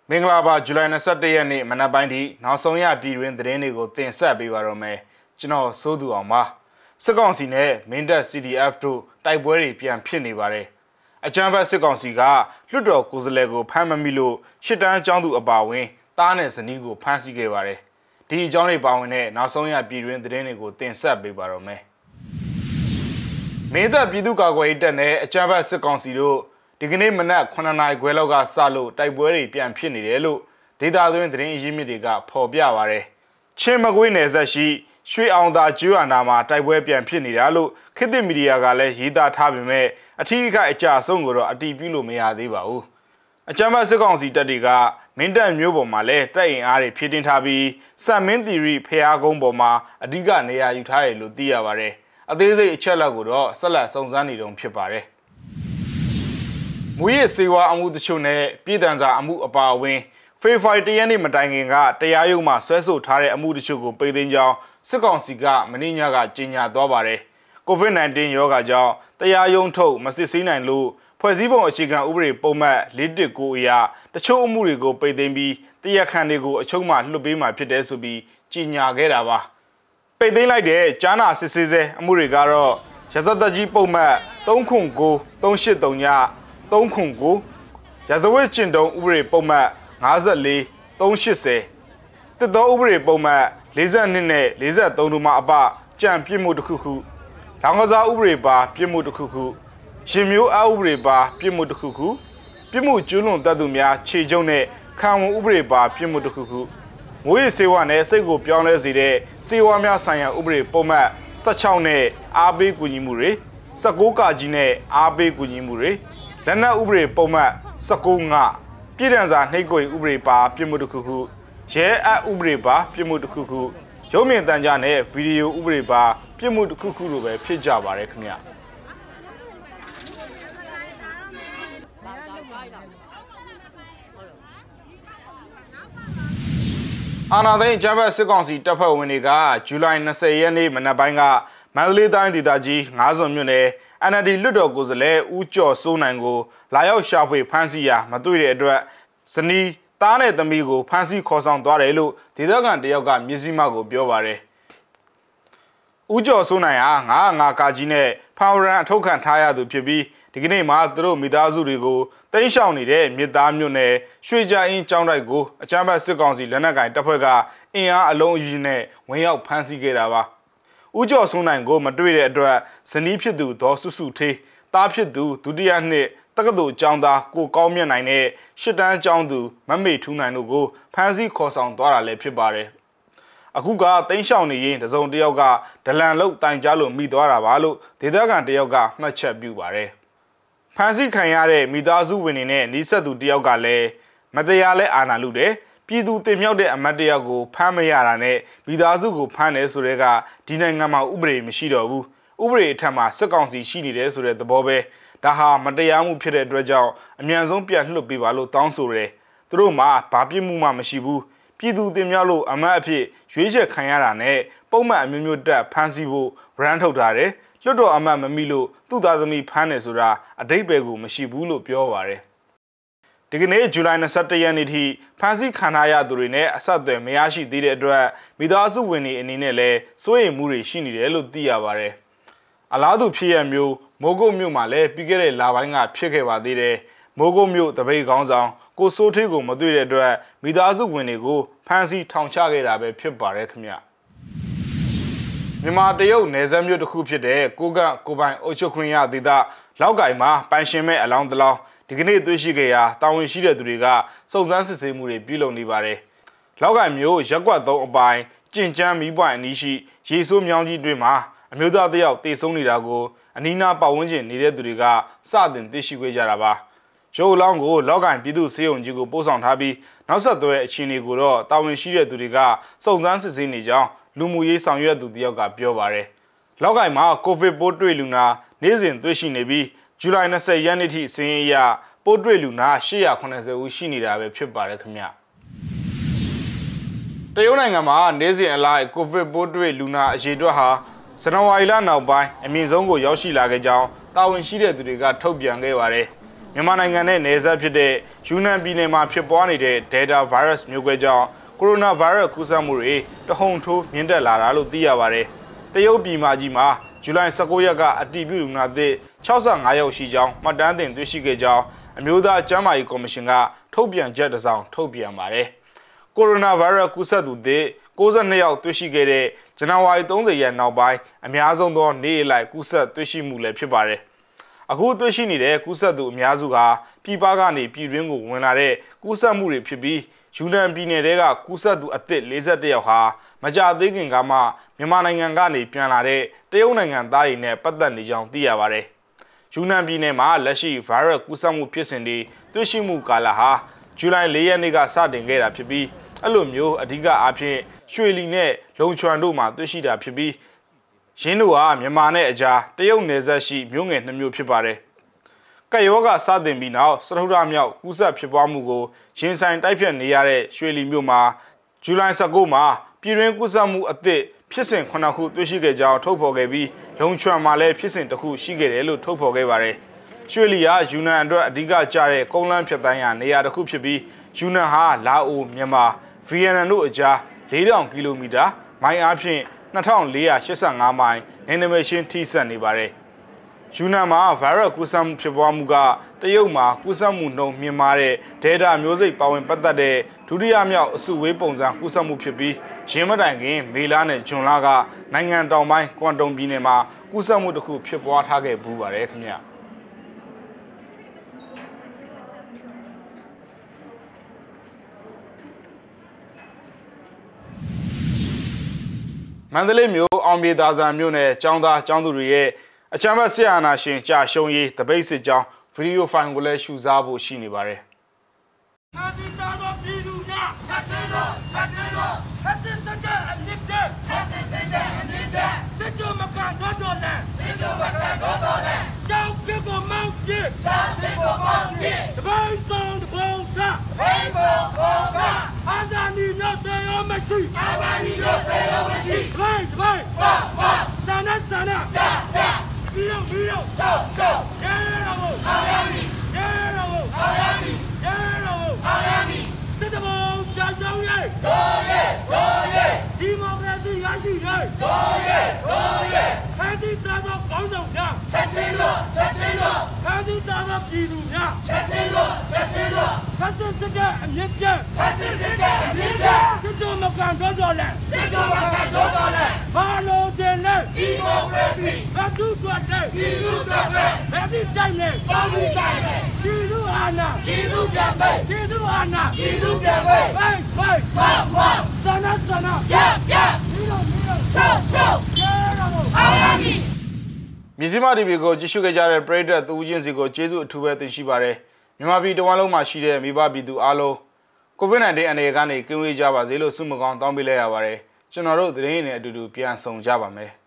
မင်္ဂလာပါဇူလိုင်21ရက်နေ့မနက်ပိုင်းထိနောက်ဆုံးရပြည်တွင်သတင်းတွေကိုတင်ဆက်ပေးပါရမယ်ကျွန်တော်စိုးသူအောင်ပါစစ်ကောင်စီနဲ့မင်းတပ် CDF တို့တိုက်ပွဲတွေပြန်ဖြစ်နေပါတယ်အကြမ်းဖက်စစ်ကောင်စီကလွတ်တော်ကိုယ်စားလှယ်ကိုဖမ်းမမိလို့ရှစ်တန်းအကြောင်းသူအပါဝင်တားနဲ့ဇနီးကိုဖမ်းဆီးခဲ့ပါတယ်ဒီအကြောင်းတွေပါဝင်တဲ့နောက်ဆုံးရပြည်တွင်သတင်းတွေကိုတင်ဆက်ပေးပါရမယ်မင်းတပ်ပြည်သူ့ကာကွယ်ရေးတပ်နဲ့အကြမ်းဖက်စစ်ကောင်စီတို့ဒီကနေ့မနက်9နာရီခွဲလောက်ကစလို့တိုက်ပွဲတွေပြန်ဖြစ်နေတယ်လို့ဒေတာသွင်းသတင်းအရင်းမြစ်တွေကဖော်ပြပါရယ်ချင်းမကွေးနယ်ဆက်ရှိရွှေအောင်သာကျွန်းနာမှာတိုက်ပွဲပြန်ဖြစ်နေတာလို့ခေတ်သစ်မီဒီယာကလည်းရေးသားထားပေမဲ့အထူးအကြဆုံးကိုတော့အတည်ပြုလို့မရသေးပါဘူးအကြမ်းဖက်စစ်ကောင်စီတပ်တွေကမင်းတပ်မျိုးပေါ်မှာလည်းတပ်အင်အားတွေဖြည့်တင်းထားပြီးစံမင်းတီရီဖျားကုန်းပေါ်မှာအဓိကနေရာယူထားတယ်လို့သိရပါတယ်အသေးစိတ်အချက်လက်ကိုတော့ဆက်လက်စုံစမ်းနေတုန်းဖြစ်ပါတယ်မူရစ်စေဝါအမှုတချို့နဲ့ပြည်ထန်စာအမှုအပါအဝင်ဖေဖော်ဝါရီ1ရက်နေ့မတိုင်ခင်ကတရားရုံးမှာဆွဲဆိုထားတဲ့အမှုတချို့ကိုပိတ်သိမ်းကြောင်းစစ်ကောင်စီကမင်းညကကြေညာသွားပါတယ်။ COVID-19 ရောဂါကြောင့်တရားရုံးထုတ်မစစ်ဆေးနိုင်လို့ဖွဲ့စည်းပုံအခြေခံဥပဒေပုံမှန်419အရတချို့အမှုတွေကိုပိတ်သိမ်းပြီးတရားခံတွေကိုအချုပ်မှလွှတ်ပေးမှဖြစ်တယ်ဆိုပြီးကြေညာခဲ့တာပါ။ပိတ်သိမ်းလိုက်တဲ့ကြားနာစစ်ဆေးဆဲအမှုတွေကတော့ရဇသက်ကြီးပုံမှန်309 383ည309ရာဇဝတ်ကျင့်တုံးဥပဒေပုံမှန်54 380တစ်သောဥပဒေပုံမှန်42နဲ့43တို့မှာအပကြံပြစ်မှုတစ်ခုခုလောင်ကစားဥပဒေပါပြစ်မှုတစ်ခုခုရှင်မျိုးအဥပဒေပါပြစ်မှုတစ်ခုခုပြစ်မှုကျူးလွန်တတ်သူများခြေကျုံနဲ့ခံဝန်ဥပဒေပါပြစ်မှုတစ်ခုခုငွေစေဝါနဲ့စိတ်ကိုပြောင်းလဲစေတဲ့စေဝါများဆိုင်ရာဥပဒေပုံမှန်16နဲ့အားပေးကူညီမှုတွေ19ကကြီးနဲ့အားပေးကူညီမှုတွေလက်နက်ဥပဒေပုံမှန်19ငါပြည်ထန်စာနှိပ်ကွယ်ဥပဒေပါပြစ်မှုတစ်ခုခုရဲအပ်ဥပဒေပါပြစ်မှုတစ်ခုခုရုပ်မြင်သံကြားနဲ့ဗီဒီယိုဥပဒေပါပြစ်မှုတစ်ခုခုလိုပဲဖြစ်ကြပါတယ်ခင်ဗျအာနာသိန်းဂျပန်စစ်ကောင်စီတပ်ဖွဲ့ဝင်တွေကဇူလိုင်20ရက်နေ့မနက်ပိုင်းကမန္တလေးတိုင်းဒေသကြီး9စုံမြို့နယ် NLD လွတ်တော်ကိုယ်စားလှယ်ဦးကျော်စိုးနိုင်ကိုလာရောက်ရှာဖွေဖမ်းဆီးရာမတွေ့တဲ့အတွက်ဇနီးသားနဲ့သမီးကိုဖမ်းဆီးခေါ်ဆောင်သွားတယ်လို့ဒေသခံတယောက်ကမျက်စိမှောက်ကိုပြောပါတယ်။ဦးကျော်စိုးနိုင်ဟာ905ကာကြီးနဲ့ဖောင်ရန်အထုတ်ခံထားရသူဖြစ်ပြီးဒီကနေ့မှသူတို့မိသားစုတွေကိုတိမ်းရှောင်နေတဲ့မြစ်သားမြို့နယ်ရွှေကြအင်းကျောင်းတိုက်ကိုအကြမ်းဖက်စစ်ကောင်စီလက်နက်ကိုင်တပ်ဖွဲ့ကအင်အားအလုံးအကြီးနဲ့ဝင်ရောက်ဖမ်းဆီးခဲ့တာပါ။ဦးကျော်စိုးနိုင်ကိုမတွေ့တဲ့အတွက်ဇနီးဖြစ်သူဒေါ်စုစုထေးသားဖြစ်သူဒုတိယနှစ်တက္ကသိုလ်ကျောင်းသားကိုကောင်းမြတ်နိုင်နဲ့ရှစ်တန်းကျောင်းသူမမေထူးနိုင်တို့ကိုဖမ်းဆီးခေါ်ဆောင်သွားတာလည်းဖြစ်ပါတယ်။အခုကတိမ်းရှောင်နေရင်တစုံတစ်ယောက်ကဒလန်လုတ်တိုင်ကြားလို့မိသွားတာပါလို့ဒေသခံတစ်ယောက်ကမှတ်ချက်ပြုပါတယ်။ဖမ်းဆီးခံရတဲ့မိသားစုဝင်တွေနဲ့နှိစက်သူတစ်ယောက်ကလည်းမတရားလဲအာဏာလုတယ်ပြည်သူတင်မြောက်တဲ့အမတ်တယောက်ကိုဖမ်းမရတာနဲ့မိသားစုကိုဖမ်းတယ်ဆိုတဲ့ကဒီနိုင်ငံမှာဥပဒေမရှိတော့ဘူးဥပဒေအထက်မှာစစ်ကောင်စီရှိနေတယ်ဆိုတဲ့သဘောပဲဒါဟာမတရားမှုဖြစ်တဲ့အတွက်ကြောင့်အမြန်ဆုံးပြန်လွှတ်ပေးပါလို့တောင်းဆိုတယ်သူတို့မှာဘာပြစ်မှုမှမရှိဘူးပြည်သူတင်မြောက်လို့အမတ်အဖြစ်ရွေးချယ်ခံရတာနဲ့ပုံမှန်အမျိုးမျိုးတက်ဖမ်းဆီးဖို့ဗရန်ထုတ်ထားတယ်လွှတ်တော်အမတ်မမိလို့သူ့သားသမီးဖမ်းတယ်ဆိုတာအတိတ်ပဲကိုမရှိဘူးလို့ပြောပါတယ်ဒီကနေ့ဇူလိုင်21ရက်နေ့ထိဖမ်းဆီးခံထားရသူတွေနဲ့အဆက်အသွယ်မရရှိသေးတဲ့အတွက်မိသားစုဝင်တွေအနေနဲ့လည်းစိုးရိမ်မှုတွေရှိနေတယ်လို့သိရပါတယ်အလားတူဖြစ်ရမျိုးမိုးကုတ်မြို့မှာလည်းပြီးခဲ့တဲ့လပိုင်းကဖြစ်ခဲ့ပါသေးတယ်မိုးကုတ်မြို့တပိတ်ခေါင်းဆောင်ကိုစိုးထေးကိုမတွေ့တဲ့အတွက်မိသားစုဝင်တွေကိုဖမ်းဆီးထောင်ချခဲ့တာပဲဖြစ်ပါတယ်ခင်ဗျမြန်မာတရုတ်နယ်စပ်မြို့တစ်ခုဖြစ်တဲ့ကိုကန့်ကိုပိုင်အုပ်ချုပ်ခွင့်ရဒေသလောက်ကိုင်မှာပိုင်ရှင်မဲ့အလောင်းတလောင်းဒီကနေ့တွေ့ရှိခဲ့ရာတာဝန်ရှိတဲ့သူတွေကစုံစမ်းစစ်ဆေးမှုတွေပြုလုပ်နေပါတယ်လောက်ကိုင်မြို့ရက်ကွက်3အပိုင်းကျင်ကျန်းမီးပွိုင်အနီးရှိရေဆိုးမြောင်းကြီးတွင်မှာအမျိုးသားတယောက်တေဆုံးနေတာကိုအနီးနားပတ်ဝန်းကျင်နေတဲ့သူတွေကစတင်သိရှိခဲ့ကြတာပါရုပ်အလောင်းကိုလောက်ကိုင်ပြည်သူစေယုံကြီးကိုပို့ဆောင်ထားပြီးနောက်ဆက်တွဲအခြေအနေကိုတော့တာဝန်ရှိတဲ့သူတွေကစုံစမ်းစစ်ဆေးနေကြောင်းလူမှုရေးဆောင်ရွက်သူတယောက်ကပြောပါတယ်လောက်ကိုင်မှာကိုဗစ်ပိုးတွေ့လူနာနေ့စဉ်တွေ့ရှိနေပြီးဇူလိုင်20ရက်နေ့ထိစင်းရပိုးတွေ့လူနာ880ဦးရှိနေတာပဲဖြစ်ပါတယ်ခင်ဗျတရုတ်နိုင်ငံမှာနေ့စဉ်အလိုက်ကိုဗစ်ပိုးတွေ့လူနာအရေအတွက်ဟာဇန်နဝါရီလနောက်ပိုင်းအမြင့်ဆုံးကိုရောက်ရှိလာခဲ့ကြောင်းတာဝန်ရှိတဲ့သူတွေကထုတ်ပြန်ခဲ့ပါတယ်မြန်မာနိုင်ငံနဲ့နယ်စပ်ဖြစ်တဲ့ယူနန်ပြည်နယ်မှာဖြစ်ပွားနေတဲ့ Delta virus မျိုးကွဲကြောင့်ကိုရိုနာဗိုင်းရပ်စ်ကူးစက်မှုတွေတဟုန်ထိုးမြင့်တက်လာတာလို့သိရပါတယ်။တရုတ်ပြည်မကြီးမှာဇူလိုင်19ရက်ကအတည်ပြုလူနာသစ်65ယောက်ရှိကြောင်းမှတ်တမ်းတင်တွေ့ရှိခဲ့ကြောင်းအမျိုးသားကျန်းမာရေးကော်မရှင်ကထုတ်ပြန်ချက်တစ်စောင်ထုတ်ပြန်ပါတယ်။ကိုရိုနာဗိုင်းရပ်စ်ကူးစက်သူသစ်62ယောက်တွေ့ရှိခဲ့တဲ့ဇန်နဝါရီ30ရက်နောက်ပိုင်းအများဆုံးသောနေ့အလိုက်ကူးစက်တွေ့ရှိမှုလည်းဖြစ်ပါတယ်။အခုတွေ့ရှိနေတဲ့ကူးစက်သူအများစုကပြည်ပကနေပြည်တွင်းကိုဝင်လာတဲ့ကူးစက်မှုတွေဖြစ်ပြီးယူနန်ပြည်နယ်ကကူးစက်သူအသစ်41ယောက်ဟာမကြာသေးခင်ကမှမြန်မာနိုင်ငံကနေပြန်လာတဲ့တရုတ်နိုင်ငံသားတွေနဲ့ပတ်သက်နေကြောင်းသိရပါတယ်။ယူနန်ပြည်နယ်မှာလက်ရှိဗိုင်းရပ်စ်ကူးစက်မှုဖြစ်စဉ်တွေတွေ့ရှိမှုကာလဟာဇူလိုင်4ရက်နေ့ကစတင်ခဲ့တာဖြစ်ပြီးအဲ့လိုမျိုးအဓိကအားဖြင့်ရွှေလီနဲ့လုံချွမ်တို့မှာတွေ့ရှိတာဖြစ်ပြီးရင်းတို့ဟာမြန်မာနဲ့အကြားတရုတ်နယ်စပ်ရှိမြို့ငယ်2မြို့ဖြစ်ပါတယ်။ကပ်ရောဂါစတင်ပြီးနောက်စတုထမြောက်ကူးစက်ဖြစ်ပွားမှုကိုရင်ဆိုင်တိုက်ဖြတ်နေရတဲ့ရွှေလီမြို့မှာဇူလိုင်19မှာပြည်တွင်းကူးစက်မှုအသစ်ဖြစ်စဉ်9ခုတွေ့ရှိခဲ့ကြောင်းထုတ်ဖော်ခဲ့ပြီးလုံချွမ်မှာလည်းဖြစ်စဉ်တစ်ခုရှိခဲ့တယ်လို့ထုတ်ဖော်ခဲ့ပါတယ်။ရွှေလီဟာယူနန်အတွက်အဓိကကျတဲ့ကုန်းလမ်းဖြတ်တိုင်းရာနေရာတစ်ခုဖြစ်ပြီးယူနန်ဟာလာအိုမြန်မာဗီယက်နမ်တို့အကြား4000ကီလိုမီတာမိုင်အားဖြင့်2485မိုင်နယ်နိမိတ်ချင်းထိစပ်နေပါတယ်။ယူနန်မှာဗိုင်းရပ်စ်ကူးစက်မှုဖြစ်ပွားမှုကတရုတ်မှာကူးစက်မှုနှုန်းမြင့်မားတဲ့ Delta မျိုးစိတ်ပါဝင်ပတ်သက်တဲ့ဒုတိယမြောက်အစုဝေးပုံစံကူးစက်မှုဖြစ်ပြီးရင်းမတိုင်ခင်မေလနဲ့ဇွန်လကနိုင်ငံတောင်ပိုင်းကွမ်တုံပြည်နယ်မှာကူးစက်မှုတစ်ခုဖြစ်ပွားထားခဲ့ဘူးပါတယ်ခင်ဗျာမန္တလေးမြို့အောင်မြေသာဆန်မြို့နယ်ကျောင်းသားကျောင်းသူတွေရဲ့အချမ်းဘတ်ဆရာနာရှင်ကြာရှုံးရေးတပိတ်စစ်ကြောင်းဗီဒီယိုဖိုင်ကိုလည်းရှုစားဖို့ရှိနေပါတယ်။MizzimaTV ကိုကြည့်ရှုခဲ့ကြတဲ့ပရိသတ်သူဦးချင်းစီကိုကျေးဇူးအထူးပဲတင်ရှိပါတယ်။မြန်မာပြည်တဝန်းလုံးမှာရှိတဲ့မိဘပြည်သူအားလုံးကိုဗစ် -19 အနေကနေကင်းဝေးကြပါစေလို့ဆုမကောင်းတောင်းပေးလိုက်ရပါတယ်။ကျွန်တော်တို့သတင်းရည်နဲ့အတူတူပြန်ဆောင်ကြပါမယ်။